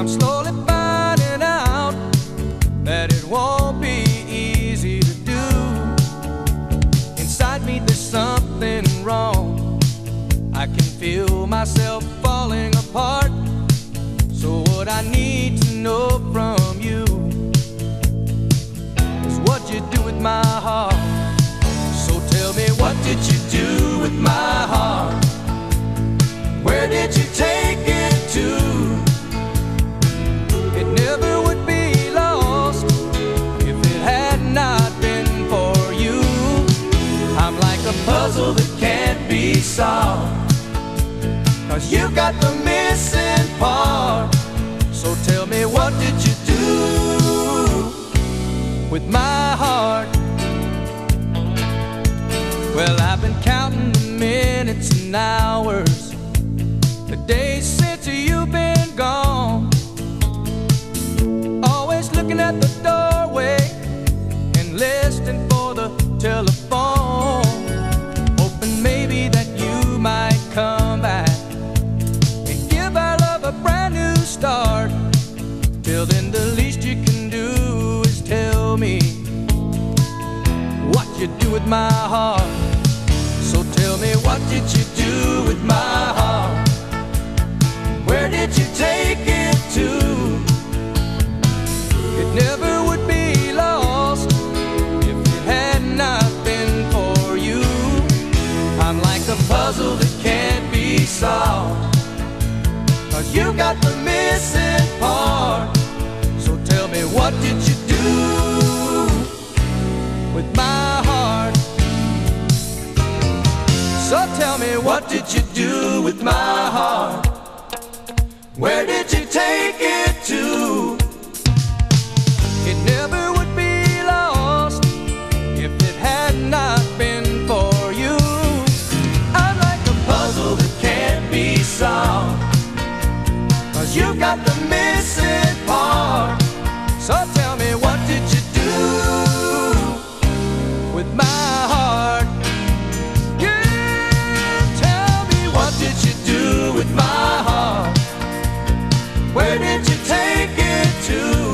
I'm slowly finding out that it won't be easy to do. Inside me there's something wrong. I can feel myself falling apart. So what I need to know from you is what you do with my heart. So tell me, what did you do with my heart? Where did you take it to? It never would be lost if it had not been for you. I'm like a puzzle that can't be solved, 'cause you got the missing part. So tell me, what did you do with my heart? Well, I've been counting the minutes and hours, the days since you've been gone. Always looking at the doorway and listening for the telephone, hoping maybe that you might come back and give our love a brand new start. Till then, the least you can do is tell me what you do with my heart. So tell me, what did you do with my heart? Where did you take it to? It never would be lost if it had not been for you. I'm like a puzzle that can't be solved, 'cause you got the missing part. So tell me, what did you do with my heart? So tell me, what did you do with my heart? Where did you take it to? It never would be lost if it had not been for you. I'm like a puzzle that can't be solved, 'cause you got the missing part. So tell me, what did you do with my heart? Yeah, tell me, what did you do with my heart? Where did you take it to?